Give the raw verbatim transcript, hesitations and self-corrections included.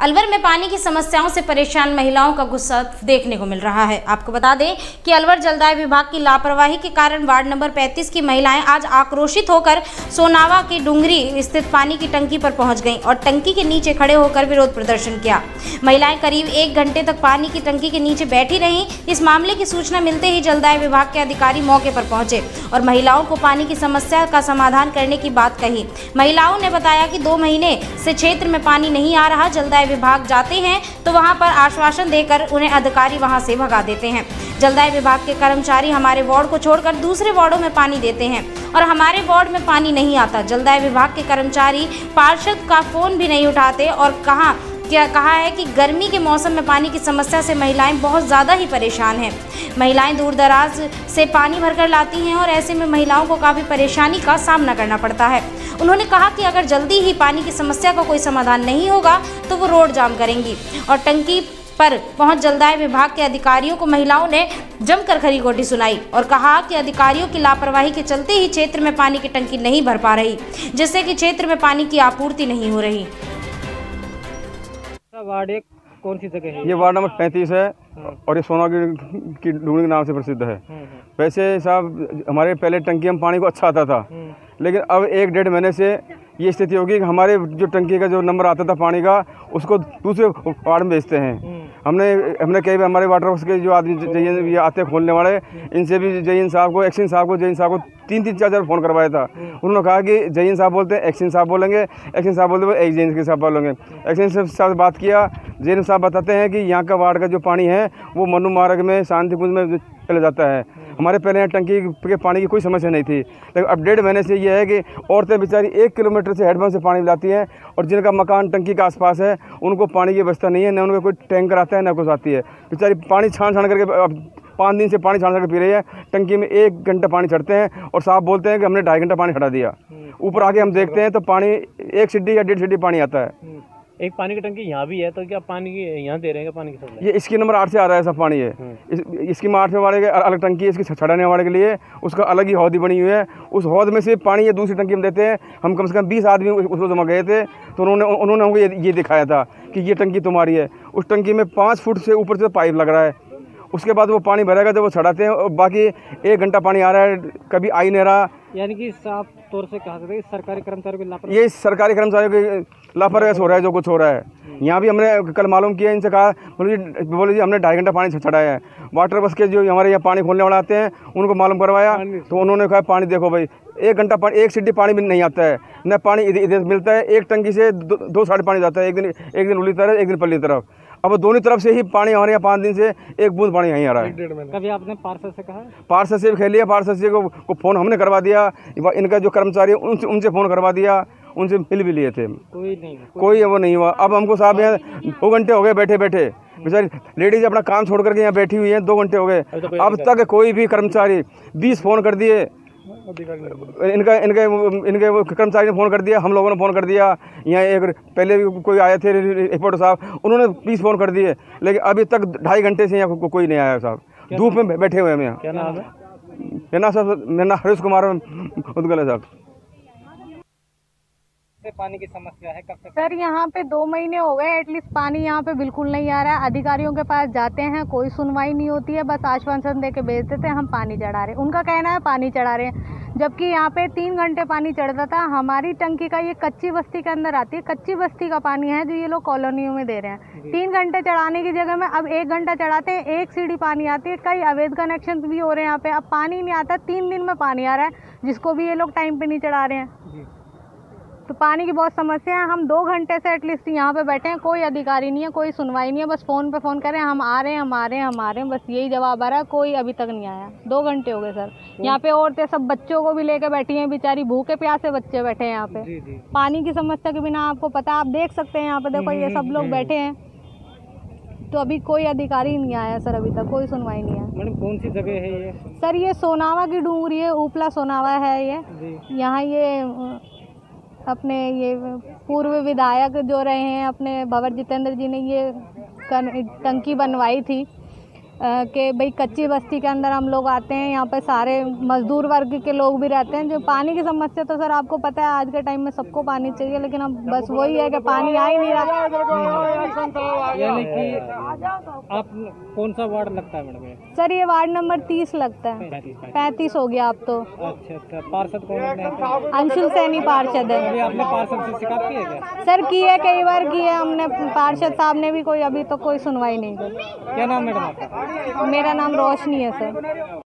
अलवर में पानी की समस्याओं से परेशान महिलाओं का गुस्सा देखने को मिल रहा है। आपको बता दें कि अलवर जलदाय विभाग की लापरवाही के कारण वार्ड नंबर पैंतीस की महिलाएं आज आक्रोशित होकर सोनावा की डूंगरी स्थित पानी की टंकी पर पहुंच गईं और टंकी के नीचे खड़े होकर विरोध प्रदर्शन किया। महिलाएं करीब एक घंटे तक पानी की टंकी के नीचे बैठी रहीं। इस मामले की सूचना मिलते ही जलदाय विभाग के अधिकारी मौके पर पहुंचे और महिलाओं को पानी की समस्या का समाधान करने की बात कही। महिलाओं ने बताया कि दो महीने से क्षेत्र में पानी नहीं आ रहा। जलदाय विभाग जाते हैं तो वहां पर आश्वासन देकर उन्हें अधिकारी वहां से भगा देते हैं। जलदाय विभाग के कर्मचारी हमारे वार्ड को छोड़कर दूसरे वार्डों में पानी देते हैं और हमारे वार्ड में पानी नहीं आता। जलदाय विभाग के कर्मचारी पार्षद का फोन भी नहीं उठाते और कहा क्या कहा है कि गर्मी के मौसम में पानी की समस्या से महिलाएं बहुत ज़्यादा ही परेशान हैं। महिलाएं दूर दराज से पानी भरकर लाती हैं और ऐसे में महिलाओं को काफ़ी परेशानी का सामना करना पड़ता है। उन्होंने कहा कि अगर जल्दी ही पानी की समस्या का कोई समाधान नहीं होगा तो वो रोड जाम करेंगी और टंकी पर पहुंच जलदाय विभाग के अधिकारियों को महिलाओं ने जमकर खरी खोटी सुनाई और कहा कि अधिकारियों की लापरवाही के चलते ही क्षेत्र में पानी की टंकी नहीं भर पा रही, जिससे कि क्षेत्र में पानी की आपूर्ति नहीं हो रही। वार्ड एक कौन सी जगह है? ये वार्ड नंबर पैंतीस है और ये सोना की डूंगरी के नाम से प्रसिद्ध है। वैसे साहब हमारे पहले टंकी में पानी को अच्छा आता था, लेकिन अब एक डेढ़ महीने से ये स्थिति होगी कि हमारे जो टंकी का जो नंबर आता था पानी का उसको दूसरे वार्ड में भेजते हैं। हमने हमने कई बार हमारे वाटर वर्क्स के जो आदमी ये आते हैं खोलने वाले, इनसे भी जयीन साहब को एक्शन साहब को जयीन साहब को तीन तीन चार चार फ़ोन करवाया था। उन्होंने कहा कि जयीन साहब बोलते हैं एक्शन साहब बोलेंगे, एक्शन साहब बोलते हैं एक जयीन के साहब बोलेंगे। एक्शन साहब से बात किया, जयीन साहब बताते हैं कि यहाँ का वार्ड का जो पानी है वो मनु मार्ग में शांतिकुंज में चला जाता है। हमारे पहले यहाँ टंकी के पानी की कोई समस्या नहीं थी, लेकिन अब डेढ़ महीने से ये है कि औरतें बेचारी एक किलोमीटर से हेडपम्प से पानी लाती हैं और जिनका मकान टंकी के आसपास है उनको पानी की व्यवस्था नहीं है, न उनको कोई टैंकर आता है न कुछ आती है। बेचारी पानी छान छान करके पाँच दिन से पानी छान करके पी रही है। टंकी में एक घंटा पानी छड़ते हैं और साहब बोलते हैं कि हमने ढाई घंटा पानी छड़ा दिया। ऊपर आके हम देखते हैं तो पानी एक सीढ़ी या डेढ़ सीढ़ी पानी आता है। एक पानी की टंकी यहाँ भी है, तो क्या पानी की यहाँ दे रहे हैं पानी की सप्लाई? ये इसकी नंबर आठ से आ रहा है सब पानी है। इस, इसकी में आठवें वाले के अलग टंकी है, इसकी छड़ाने वाले के लिए उसका अलग ही हौदी बनी हुई है। उस हौद में से पानी ये दूसरी टंकी में देते हैं। हम कम से कम बीस आदमी उसको जमा गए थे तो उन्होंने उन्होंने हमको ये, ये दिखाया था कि ये टंकी तुम्हारी है। उस टंकी में पाँच फुट से ऊपर से पाइप लग रहा है। उसके बाद वो पानी भरेगा जब वो छड़ाते हैं और बाकी एक घंटा पानी आ रहा है, कभी आ ही नहीं रहा। यानी कि साफ तौर से कहा सकते हैं सरकारी कर्मचारियों की लापरवाही, ये सरकारी कर्मचारियों की लापरवाही हो रहा है जो कुछ हो रहा है। यहाँ भी हमने कल मालूम किया, इनसे कहा बोले जी बोले जी हमने ढाई घंटा पानी छड़ाया है। वाटर बस के जो हमारे यहाँ पानी खोलने वाले आते हैं उनको मालूम करवाया तो उन्होंने कहा पानी देखो भाई एक घंटा पानी एक सीढ़ी पानी भी नहीं आता है, न पानी इधर इधर मिलता है। एक टंकी से दो, दो साढ़े पानी जाता है, एक दिन एक दिन उली तरफ एक दिन पल्ली तरफ। अब दोनों तरफ से ही पानी हमारे यहाँ पाँच दिन से एक बूंद पानी यहीं आ रहा है। कभी आपने पार्षद से कहा? पार्षद से भी खेल लिया, पार्षद से को, को फ़ोन हमने करवा दिया, इनका जो कर्मचारी उनसे उनसे फ़ोन करवा दिया, उनसे मिल भी लिए थे, कोई नहीं कोई, कोई वो नहीं हुआ। अब हमको साहब यहाँ दो घंटे हो गए बैठे बैठे, बेचारी लेडीज अपना काम छोड़ करके यहाँ बैठी हुई हैं, दो घंटे हो गए। अब तक कोई भी कर्मचारी बीस फ़ोन कर दिए, इनका इनके इनके कर्मचारी ने फ़ोन कर दिया, हम लोगों ने फ़ोन कर दिया। यहाँ एक पहले कोई आए थे रिपोर्टर साहब, उन्होंने बीस फ़ोन कर दिए, लेकिन अभी तक ढाई घंटे से यहाँ को, कोई नहीं आया साहब। धूप में बैठे हुए हैं यहाँ। क्या नाम है? मेरा नाम साहब मेरा नाम हरीश कुमार उदगल है साहब। पानी की समस्या है कब तक? सर यहाँ पे दो महीने हो गए, एटलीस्ट पानी यहाँ पे बिल्कुल नहीं आ रहा है। अधिकारियों के पास जाते हैं, कोई सुनवाई नहीं होती है, बस आश्वासन दे के भेज देते हैं हम पानी चढ़ा रहे हैं। उनका कहना है पानी चढ़ा रहे हैं, जबकि यहाँ पे तीन घंटे पानी चढ़ता था। हमारी टंकी का ये कच्ची बस्ती के अंदर आती है, कच्ची बस्ती का पानी है जो ये लोग कॉलोनियों में दे रहे हैं। तीन घंटे चढ़ाने की जगह में अब एक घंटा चढ़ाते हैं, एक सीढ़ी पानी आती है। कई अवैध कनेक्शन भी हो रहे हैं यहाँ पे, अब पानी नहीं आता। तीन दिन में पानी आ रहा है, जिसको भी ये लोग टाइम पे नहीं चढ़ा रहे हैं। तो पानी की बहुत समस्या है। हम दो घंटे से एटलीस्ट यहाँ पे बैठे हैं, कोई अधिकारी नहीं है, कोई सुनवाई नहीं है। बस फ़ोन पे फ़ोन करें हम आ रहे हैं हम आ रहे हैं हम आ रहे हैं, बस यही जवाब आ रहा है। कोई अभी तक नहीं आया। दो घंटे हो गए सर। यहाँ पे औरतें सब बच्चों को भी लेकर बैठी हैं, बेचारी भूखे प्यासे बच्चे बैठे हैं यहाँ पे। जी जी। पानी की समस्या के बिना आपको पता, आप देख सकते हैं यहाँ पे, देखो ये सब लोग बैठे हैं। तो अभी कोई अधिकारी नहीं आया सर, अभी तक कोई सुनवाई नहीं है। मैडम कौन सी जगह है ये? सर ये सोनावा की डूंगरी है, उपला सोनावा है ये। यहाँ ये अपने ये पूर्व विधायक जो रहे हैं अपने भंवर जितेंद्र जी ने ये टंकी बनवाई थी। कि भाई कच्ची बस्ती के अंदर हम लोग आते हैं, यहाँ पे सारे मजदूर वर्ग के लोग भी रहते हैं। जो पानी की समस्या तो सर आपको पता है आज के टाइम में सबको पानी चाहिए, लेकिन अब बस वही है कि पानी आ ही नहीं रहा। यानी कि आप कौन सा वार्ड लगता है मैडम? सर ये वार्ड नंबर तीस लगता है, पैंतीस हो गया अब तो। अच्छा अच्छा, पार्षद कौन है? अंशुल सैनी पार्षद है। अभी आपने पार्षद से शिकायत की है क्या? सर की है, कई बार की है हमने, पार्षद साहब ने भी कोई अभी तो कोई सुनवाई नहीं की। क्या नाम मैडम आपका? मेरा नाम रोशनी है सर।